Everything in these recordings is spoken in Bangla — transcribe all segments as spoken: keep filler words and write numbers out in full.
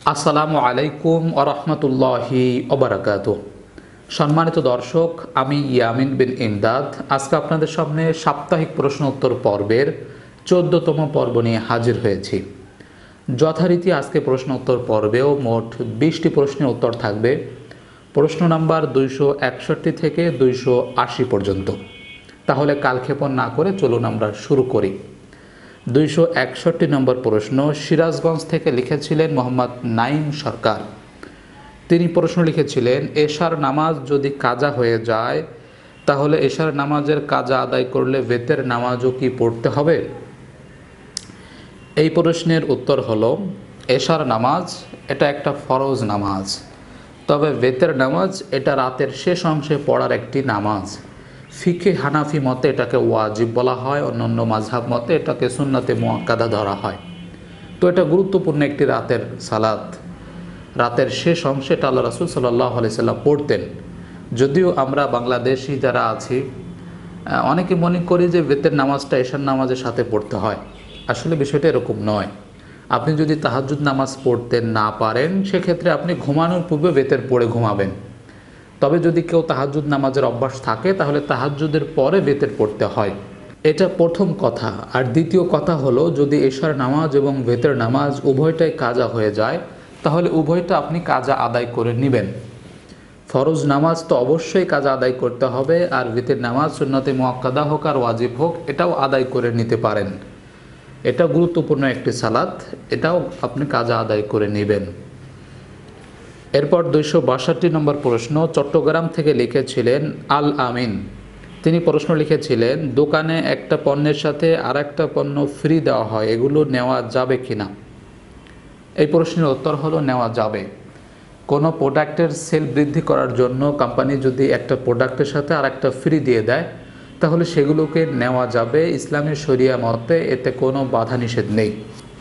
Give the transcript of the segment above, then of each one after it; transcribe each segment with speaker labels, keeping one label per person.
Speaker 1: আসসালামু আলাইকুম ওয়া রাহমাতুল্লাহি ওয়া বারাকাতুহু। সম্মানিত দর্শক, আমি ইয়ামিন বিন ইমদাদ আজকে আপনাদের সামনে সাপ্তাহিক প্রশ্ন উত্তর পর্বের চোদ্দতম পর্ব নিয়ে হাজির হয়েছি। যথারীতি আজকে প্রশ্ন উত্তর পর্বেও মোট বিশটি প্রশ্নের উত্তর থাকবে, প্রশ্ন নাম্বার দুইশো একষট্টি থেকে দুইশো আশি পর্যন্ত। তাহলে কালক্ষেপণ না করে চলুন আমরা শুরু করি। দুইশো একষট্টি নম্বর প্রশ্ন সিরাজগঞ্জ থেকে লিখেছিলেন মোহাম্মদ নাইম সরকার। তিনি প্রশ্ন লিখেছিলেন, এশার নামাজ যদি কাজা হয়ে যায় তাহলে এশার নামাজের কাজা আদায় করলে বেতের নামাজও কি পড়তে হবে? এই প্রশ্নের উত্তর হলো, এশার নামাজ এটা একটা ফরজ নামাজ, তবে বেতের নামাজ এটা রাতের শেষ অংশে পড়ার একটি নামাজ। ফিকে হানাফি মতে এটাকে ওয়াজিব বলা হয়, অন্যান্য মাযহাব মতে এটাকে সুন্নাতে মুআক্কাদা ধরা হয়। তো এটা গুরুত্বপূর্ণ একটি রাতের সালাত, রাতের শেষ অংশে এটা আল্লাহ রাসূল সাল্লাল্লাহু আলাইহি সাল্লাম পড়তেন। যদিও আমরা বাংলাদেশি যারা আছি অনেকে মনে করি যে বেতের নামাজটা এশার নামাজের সাথে পড়তে হয়। আসলে বিষয়টা এরকম নয়। আপনি যদি তাহাজ্জুদ নামাজ পড়তে না পারেন সেক্ষেত্রে আপনি ঘুমানোর পূর্বে বেতের পড়ে ঘুমাবেন। তবে যদি কেউ তাহাজ্জুদ নামাজের অভ্যাস থাকে তাহলে তাহাজ্জুদের পরে বেতের পড়তে হয়, এটা প্রথম কথা। আর দ্বিতীয় কথা হলো, যদি এশার নামাজ এবং বেতের নামাজ উভয়টাই কাজা হয়ে যায় তাহলে উভয়টা আপনি কাজা আদায় করে নেবেন। ফরজ নামাজ তো অবশ্যই কাজা আদায় করতে হবে, আর বেতের নামাজ সুন্নতে মুআক্কাদা হোক আর ওয়াজিব হোক এটাও আদায় করে নিতে পারেন। এটা গুরুত্বপূর্ণ একটি সালাত, এটাও আপনি কাজা আদায় করে নেবেন। এরপর দুইশো বাষট্টি নম্বর প্রশ্ন চট্টগ্রাম থেকে লিখেছিলেন আল আমিন। তিনি প্রশ্ন লিখেছিলেন, দোকানে একটা পণ্যের সাথে আর একটা পণ্য ফ্রি দেওয়া হয়, এগুলো নেওয়া যাবে কি না? এই প্রশ্নের উত্তর হলো, নেওয়া যাবে। কোনো প্রোডাক্টের সেল বৃদ্ধি করার জন্য কোম্পানি যদি একটা প্রোডাক্টের সাথে আর একটা ফ্রি দিয়ে দেয় তাহলে সেগুলোকে নেওয়া যাবে। ইসলামী শরিয়া মতে এতে কোনো বাধা নিষেধ নেই।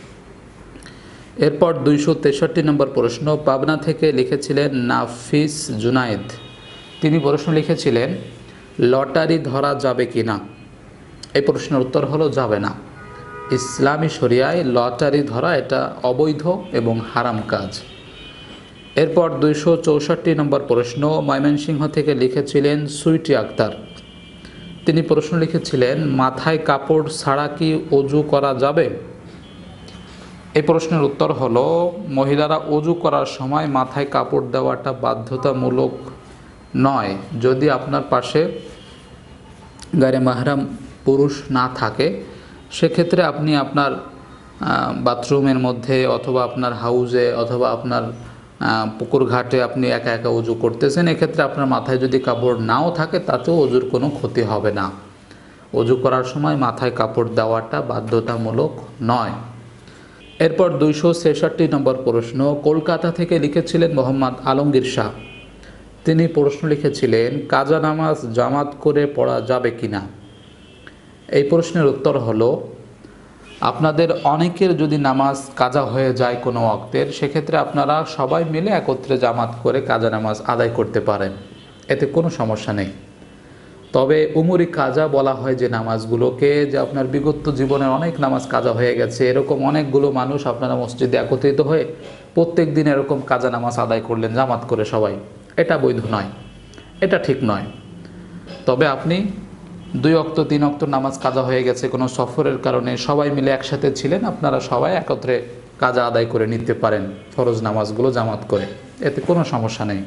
Speaker 1: এরপর দুইশো তেষট্টি নম্বর প্রশ্ন পাবনা থেকে লিখেছিলেন নাফিস জুনায়েদ। তিনি প্রশ্ন লিখেছিলেন, লটারি ধরা যাবে কি না? এই প্রশ্নের উত্তর হলো, যাবে না। ইসলামী শরিয়ায় লটারি ধরা এটা অবৈধ এবং হারাম কাজ। এরপর দুইশো চৌষট্টি নম্বর প্রশ্ন ময়মনসিংহ থেকে লিখেছিলেন সুইটি আক্তার। তিনি প্রশ্ন লিখেছিলেন, মাথায় কাপড় ছাড়া কি ওযু করা যাবে? এই প্রশ্নের উত্তর হলো, মহিলারা ওযু করার সময় মাথায় কাপড় দেওয়াটা বাধ্যতামূলক নয়। যদি আপনার পাশে গায়রে মাহরাম পুরুষ না থাকে সেক্ষেত্রে আপনি আপনার বাথরুমের মধ্যে অথবা আপনার হাউজে অথবা আপনার পুকুর ঘাটে আপনি একা একা ওযু করতেছেন, এক্ষেত্রে আপনার মাথায় যদি কাপড় নাও থাকে তাতেও ওযুর কোনো ক্ষতি হবে না। ওযু করার সময় মাথায় কাপড় দেওয়াটা বাধ্যতামূলক নয়। এরপর দুইশো ছেষট্টি নম্বর প্রশ্ন কলকাতা থেকে লিখেছিলেন মোহাম্মদ আলমগীর শাহ। তিনি প্রশ্ন লিখেছিলেন, কাজা নামাজ জামাত করে পড়া যাবে কি না? এই প্রশ্নের উত্তর হলো, আপনাদের অনেকের যদি নামাজ কাজা হয়ে যায় কোনো ওয়াক্তের, সেক্ষেত্রে আপনারা সবাই মিলে একত্রে জামাত করে কাজা নামাজ আদায় করতে পারেন, এতে কোনো সমস্যা নেই। তবে উমরি কাজা বলা হয় যে নামাজগুলোকে, যে আপনার বিগত জীবনের অনেক নামাজ কাজা হয়ে গেছে, এরকম অনেকগুলো মানুষ আপনারা মসজিদে একত্রিত হয়ে প্রত্যেক দিন এরকম কাজা নামাজ আদায় করলেন জামাত করে সবাই, এটা বৈধ নয়, এটা ঠিক নয়। তবে আপনি দুই অক্ত তিন অক্ত নামাজ কাজা হয়ে গেছে কোনো সফরের কারণে, সবাই মিলে একসাথে ছিলেন, আপনারা সবাই একত্রে কাজা আদায় করে নিতে পারেন ফরজ নামাজগুলো জামাত করে, এতে কোনো সমস্যা নেই।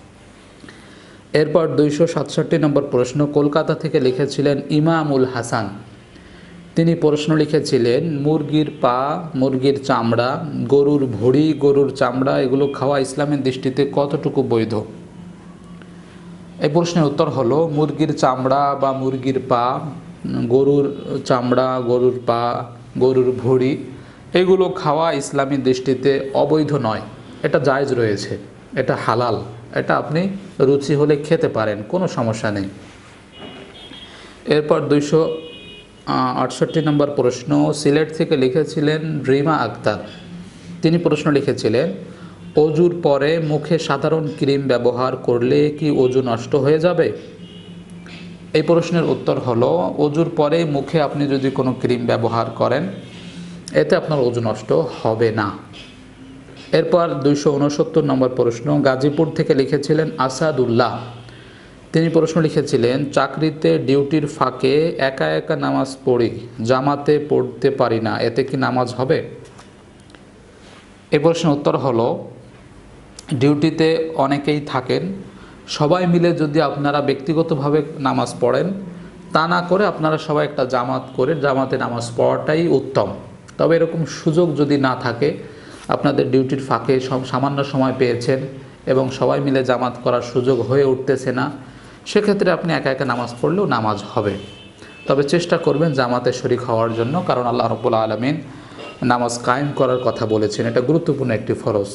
Speaker 1: এরপর দুইশো সাতষট্টি নম্বর প্রশ্ন কলকাতা থেকে লিখেছিলেন ইমামুল হাসান। তিনি প্রশ্ন লিখেছিলেন, মুরগির পা, মুরগির চামড়া, গরুর ভুঁড়ি, গরুর চামড়া এগুলো খাওয়া ইসলামের দৃষ্টিতে কতটুকু বৈধ? এই প্রশ্নের উত্তর হলো, মুরগির চামড়া বা মুরগির পা, গরুর চামড়া, গরুর পা, গরুর ভুঁড়ি এগুলো খাওয়া ইসলামী দৃষ্টিতে অবৈধ নয়, এটা জায়েজ রয়েছে, এটা হালাল, এটা আপনি রুচি হলে খেতে পারেন, কোনো সমস্যা নেই। এরপর দুইশো আটষট্টি নম্বর প্রশ্ন সিলেট থেকে লিখেছিলেন রিমা আক্তার। তিনি প্রশ্ন লিখেছিলেন, অজুর পরে মুখে সাধারণ ক্রিম ব্যবহার করলে কি অজু নষ্ট হয়ে যাবে? এই প্রশ্নের উত্তর হলো, অজুর পরে মুখে আপনি যদি কোনো ক্রিম ব্যবহার করেন এতে আপনার অজু নষ্ট হবে না। এরপর দুইশো উনসত্তর নম্বর প্রশ্ন, গাজীপুর থেকে লিখেছিলেন আসাদুল্লাহ। তিনি প্রশ্ন লিখেছিলেন, চাকরিতে ডিউটির ফাঁকে একা একা নামাজ পড়ি, জামাতে পড়তে পারি না, এতে কি নামাজ হবে? এই প্রশ্নের উত্তর হলো, ডিউটিতে অনেকেই থাকেন, সবাই মিলে যদি আপনারা ব্যক্তিগতভাবে নামাজ পড়েন, তা না করে আপনারা সবাই একটা জামাত করে জামাতে নামাজ পড়াটাই উত্তম। তবে এরকম সুযোগ যদি না থাকে, আপনাদের ডিউটির ফাঁকে সব সামান্য সময় পেয়েছেন এবং সবাই মিলে জামাত করার সুযোগ হয়ে উঠতেছে না, সেক্ষেত্রে আপনি একা একা নামাজ পড়লেও নামাজ হবে। তবে চেষ্টা করবেন জামাতে শরীক হওয়ার জন্য, কারণ আল্লাহ রাব্বুল আলামিন নামাজ কায়েম করার কথা বলেছেন, এটা গুরুত্বপূর্ণ একটি ফরজ।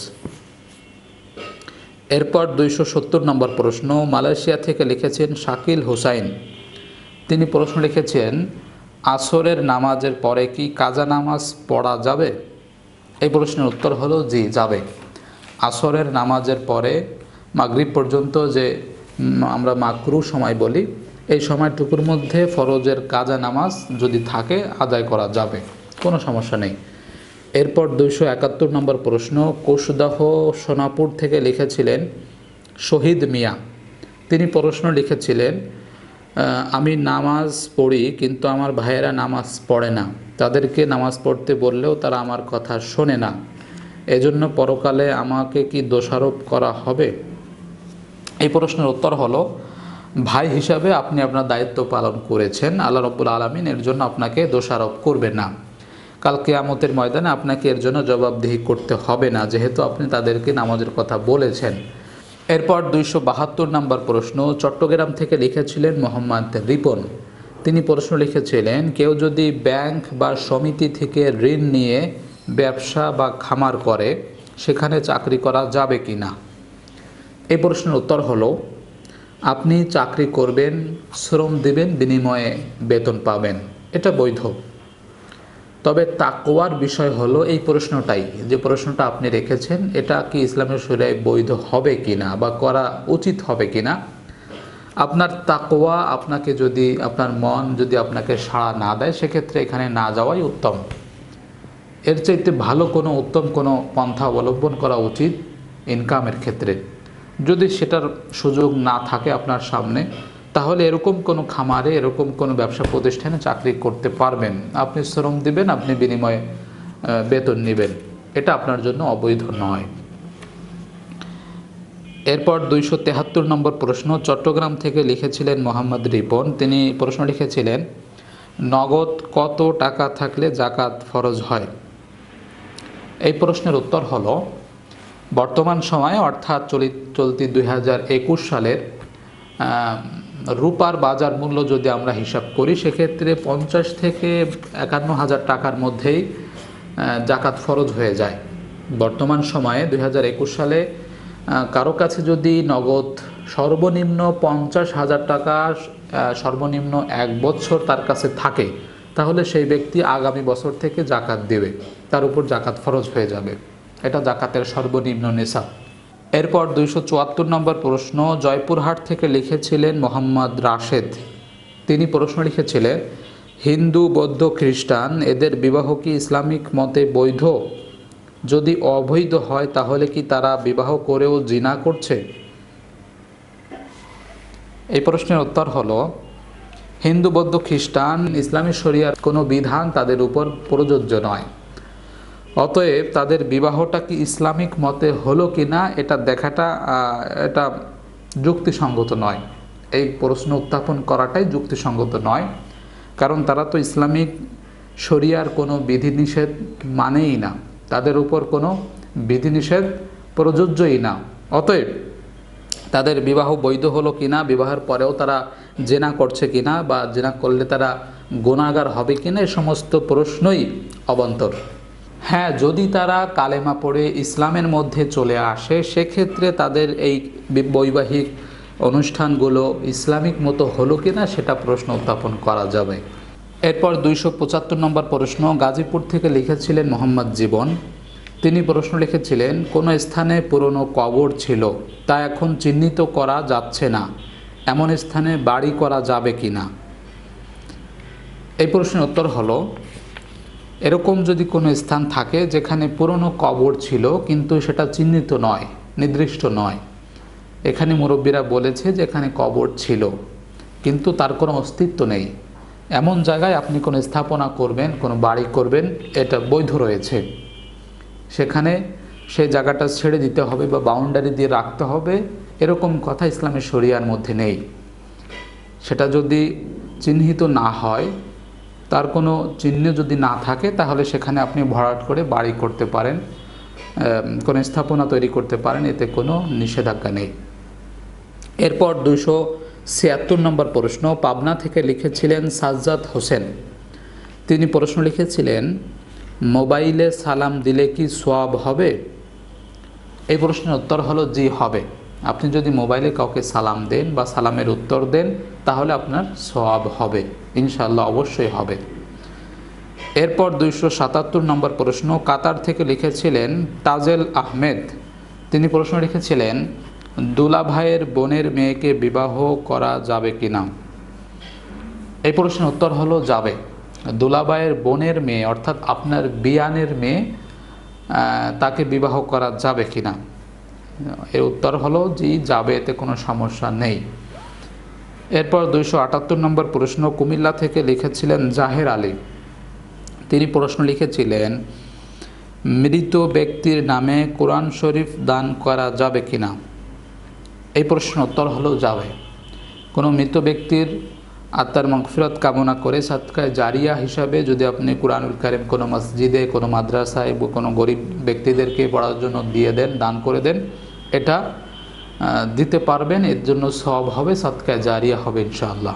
Speaker 1: এরপর দুইশো সত্তর নম্বর প্রশ্ন, মালয়েশিয়া থেকে লিখেছেন শাকিল হুসাইন। তিনি প্রশ্ন লিখেছেন, আসরের নামাজের পরে কি কাজা নামাজ পড়া যাবে? এই প্রশ্নের উত্তর হলো জি, যাবে। আসরের নামাজের পরে মাগরিব পর্যন্ত যে আমরা মাকরু সময় বলি, এই সময়টুকুর মধ্যে ফরজের কাজা নামাজ যদি থাকে আদায় করা যাবে, কোনো সমস্যা নেই। এরপর দুইশো একাত্তর নম্বর প্রশ্ন, কোষদাহ সোনাপুর থেকে লিখেছিলেন শহীদ মিয়া। তিনি প্রশ্ন লিখেছিলেন, আমি নামাজ পড়ি কিন্তু আমার ভাইয়েরা নামাজ পড়ে না, তাদেরকে নামাজ পড়তে বললেও তারা আমার কথা শোনে না, এজন্য পরকালে আমাকে কি দোষারোপ করা হবে? এই প্রশ্নের উত্তর হলো, ভাই হিসাবে আপনি আপনার দায়িত্ব পালন করেছেন, আল্লাহ রাব্বুল আলামিন এর জন্য আপনাকে দোষারোপ করবে না। কাল কিয়ামতের ময়দানে আপনাকে এর জন্য জবাবদিহি করতে হবে না, যেহেতু আপনি তাদেরকে নামাজের কথা বলেছেন। এরপর দুইশো বাহাত্তর নম্বর প্রশ্ন, চট্টগ্রাম থেকে লিখেছিলেন মোহাম্মদ রিপন। তিনি প্রশ্ন লিখেছিলেন, কেউ যদি ব্যাংক বা সমিতি থেকে ঋণ নিয়ে ব্যবসা বা খামার করে, সেখানে চাকরি করা যাবে কি না? এই প্রশ্নের উত্তর হলো, আপনি চাকরি করবেন, শ্রম দিবেন, বিনিময়ে বেতন পাবেন, এটা বৈধ। তবে তাকওয়ার বিষয় হলো এই প্রশ্নটাই, যে প্রশ্নটা আপনি রেখেছেন, এটা কি ইসলামের শরিয়ায় বৈধ হবে কিনা বা করা উচিত হবে কিনা। আপনার তাকওয়া আপনাকে যদি, আপনার মন যদি আপনাকে সাড়া না দেয়, সেক্ষেত্রে এখানে না যাওয়াই উত্তম। এর চাইতে ভালো কোনো উত্তম কোনো পন্থা অবলম্বন করা উচিত ইনকামের ক্ষেত্রে। যদি সেটার সুযোগ না থাকে আপনার সামনে, তাহলে এরকম কোনো খামারে, এরকম কোনো ব্যবসা প্রতিষ্ঠানে চাকরি করতে পারবেন। আপনি শ্রম দিবেন, আপনি বিনিময়ে বেতন নেবেন, এটা আপনার জন্য অবৈধ নয়। এরপর দুইশো তেহাত্তর নম্বর প্রশ্ন, চট্টগ্রাম থেকে লিখেছিলেন মোহাম্মদ রিপন। তিনি প্রশ্ন লিখেছিলেন, নগদ কত টাকা থাকলে জাকাত ফরজ হয়? এই প্রশ্নের উত্তর হলো, বর্তমান সময়ে অর্থাৎ চলিত চলতি দুই হাজার একুশ সালের রূপার বাজার মূল্য যদি আমরা হিসাব করি, সেক্ষেত্রে পঞ্চাশ থেকে একান্ন হাজার টাকার মধ্যেই জাকাত ফরজ হয়ে যায়। বর্তমান সময়ে দুই হাজার একুশ সালে কারো কাছে যদি নগদ সর্বনিম্ন পঞ্চাশ হাজার টাকা সর্বনিম্ন এক বছর তার কাছে থাকে, তাহলে সেই ব্যক্তি আগামী বছর থেকে জাকাত দেবে, তার উপর জাকাত ফরজ হয়ে যাবে। এটা জাকাতের সর্বনিম্ন নিসাব। এরপর দুইশো চুয়াত্তর নম্বর প্রশ্ন, জয়পুরহাট থেকে লিখেছিলেন মোহাম্মদ রাশেদ। তিনি প্রশ্ন লিখেছিলেন, হিন্দু, বৌদ্ধ, খ্রিস্টান এদের বিবাহ কি ইসলামিক মতে বৈধ? যদি অবৈধ হয় তাহলে কি তারা বিবাহ করেও জিনা করছে? এই প্রশ্নের উত্তর হলো, হিন্দু, বৌদ্ধ, খ্রিস্টান ইসলামী শরিয়ার কোনো বিধান তাদের উপর প্রযোজ্য নয়। অতএব তাদের বিবাহটা কি ইসলামিক মতে হলো কি না এটা দেখাটা এটা যুক্তিসঙ্গত নয়। এই প্রশ্ন উত্থাপন করাটাই যুক্তিসঙ্গত নয়, কারণ তারা তো ইসলামিক শরিয়ার কোনো বিধিনিষেধ মানেই না, তাদের উপর কোনো বিধিনিষেধ প্রযোজ্যই না। অতএব তাদের বিবাহ বৈধ হলো কিনা, বিবাহের পরেও তারা জেনা করছে কিনা বা জেনা করলে তারা গুনাহগার হবে কিনা, এই সমস্ত প্রশ্নই অবান্তর। হ্যাঁ, যদি তারা কালেমা পড়ে ইসলামের মধ্যে চলে আসে, সেক্ষেত্রে তাদের এই বৈবাহিক অনুষ্ঠানগুলো ইসলামিক মতো হলো কিনা সেটা প্রশ্ন উত্থাপন করা যাবে। এরপর দুইশো পঁচাত্তর নম্বর প্রশ্ন, গাজীপুর থেকে লিখেছিলেন মোহাম্মদ জীবন। তিনি প্রশ্ন লিখেছিলেন, কোনো স্থানে পুরনো কবর ছিল, তা এখন চিহ্নিত করা যাচ্ছে না, এমন স্থানে বাড়ি করা যাবে কি না? এই প্রশ্নের উত্তর হলো, এরকম যদি কোনো স্থান থাকে যেখানে পুরনো কবর ছিল কিন্তু সেটা চিহ্নিত নয়, নির্দিষ্ট নয়, এখানে মুরব্বীরা বলেছে যে এখানে কবর ছিল কিন্তু তার কোনো অস্তিত্ব নেই, এমন জায়গায় আপনি কোনো স্থাপনা করবেন, কোনো বাড়ি করবেন, এটা বৈধ রয়েছে। সেখানে সেই জায়গাটা ছেড়ে দিতে হবে বা বাউন্ডারি দিয়ে রাখতে হবে, এরকম কথা ইসলামের শরিয়ার মধ্যে নেই। সেটা যদি চিহ্নিত না হয়, তার কোনো চিহ্ন যদি না থাকে, তাহলে সেখানে আপনি ভরাট করে বাড়ি করতে পারেন, কোনো স্থাপনা তৈরি করতে পারেন, এতে কোনো নিষেধাজ্ঞা নেই। এরপর দুইশো ছিয়াত্তর নম্বর প্রশ্ন পাবনা থেকে লিখেছিলেন সাজ্জাদ হোসেন। তিনি প্রশ্ন লিখেছিলেন, মোবাইলে সালাম দিলে কি সওয়াব হবে? এই প্রশ্নের উত্তর হলো জি, হবে। আপনি যদি মোবাইলে কাউকে সালাম দেন বা সালামের উত্তর দেন, তাহলে আপনার সওয়াব হবে, ইনশাআল্লাহ, অবশ্যই হবে। এরপর দুইশো সাতাত্তর নম্বর প্রশ্ন কাতার থেকে লিখেছিলেন তাজেল আহমেদ। তিনি প্রশ্ন লিখেছিলেন, দুলাভাইয়ের বোনের মেয়েকে বিবাহ করা যাবে কি না? এই প্রশ্নের উত্তর হলো যাবে। দুলাভাইয়ের বোনের মেয়ে অর্থাৎ আপনার বিয়ানের মেয়ে, তাকে বিবাহ করা যাবে কি না? এর উত্তর হলো জি, যাবে, এতে কোনো সমস্যা নেই। এরপর দুইশো আটাত্তর নম্বর প্রশ্ন কুমিল্লা থেকে লিখেছিলেন জাহের আলী। তিনি প্রশ্ন লিখেছিলেন, মৃত ব্যক্তির নামে কোরআন শরীফ দান করা যাবে কি না? এই প্রশ্নের উত্তর হলো যাবে। কোনো মৃত ব্যক্তির আত্মার মাগফিরাত কামনা করে সাদকায়ে জারিয়া হিসাবে যদি আপনি কুরআনুল কারীম কোনো মসজিদে, কোনো মাদ্রাসায়, কোনো গরিব ব্যক্তিদেরকে পড়ার জন্য দিয়ে দেন, দান করে দেন, এটা দিতে পারবেন, এর জন্য সওয়াব হবে, সাদকায়ে জারিয়া হবে ইনশাআল্লাহ।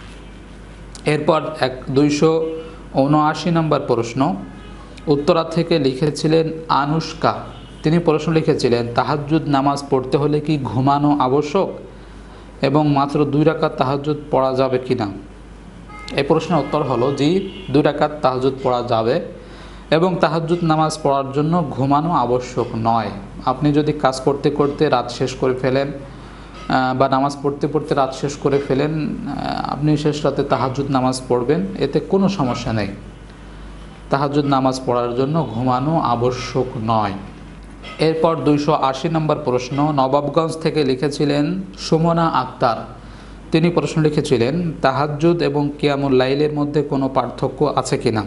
Speaker 1: এরপর এক দুইশো উনআশি নম্বর প্রশ্ন উত্তরা থেকে লিখেছিলেন আনুষ্কা। তিনি প্রশ্ন লিখেছিলেন, তাহাজ্জুদ নামাজ পড়তে হলে কি ঘুমানো আবশ্যক এবং মাত্র দুই রাকাত তাহাজ্জুদ পড়া যাবে কি না? এই প্রশ্নের উত্তর হলো জি, দুই রাকাত তাহাজ্জুদ পড়া যাবে এবং তাহাজ্জুদ নামাজ পড়ার জন্য ঘুমানো আবশ্যক নয়। আপনি যদি কাজ করতে করতে রাত শেষ করে ফেলেন বা নামাজ পড়তে পড়তে রাত শেষ করে ফেলেন, আপনি শেষ রাতে তাহাজ্জুদ নামাজ পড়বেন, এতে কোনো সমস্যা নেই। তাহাজ্জুদ নামাজ পড়ার জন্য ঘুমানো আবশ্যক নয়। এরপর দুইশো আশি নম্বর প্রশ্ন নবাবগঞ্জ থেকে লিখেছিলেন সুমনা আক্তার। তিনি প্রশ্ন লিখেছিলেন, তাহাজ্জুদ এবং কিয়ামুল লাইলের মধ্যে কোনো পার্থক্য আছে কি না?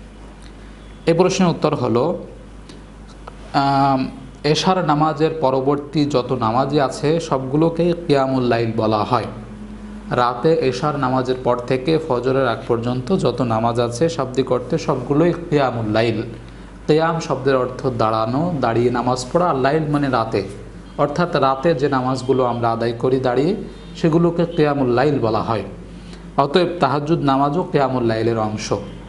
Speaker 1: এই প্রশ্নের উত্তর হলো, এশার নামাজের পরবর্তী যত নামাজই আছে সবগুলোকেই কিয়ামুল লাইল বলা হয়। রাতে এশার নামাজের পর থেকে ফজরের আগ পর্যন্ত যত নামাজ আছে শাব্দিক অর্থে সবগুলোই কিয়ামুল লাইল। কিয়াম শব্দের অর্থ দাঁড়ানো, দাঁড়িয়ে নামাজ পড়া, আর লাইল মানে রাতে, অর্থাৎ রাতে যে নামাজগুলো আমরা আদায় করি দাঁড়িয়ে, সেগুলোকে কিয়ামুল লাইল বলা হয়। অতএব তাহাজ্জুদ নামাজও কিয়ামুল লাইলের অংশ।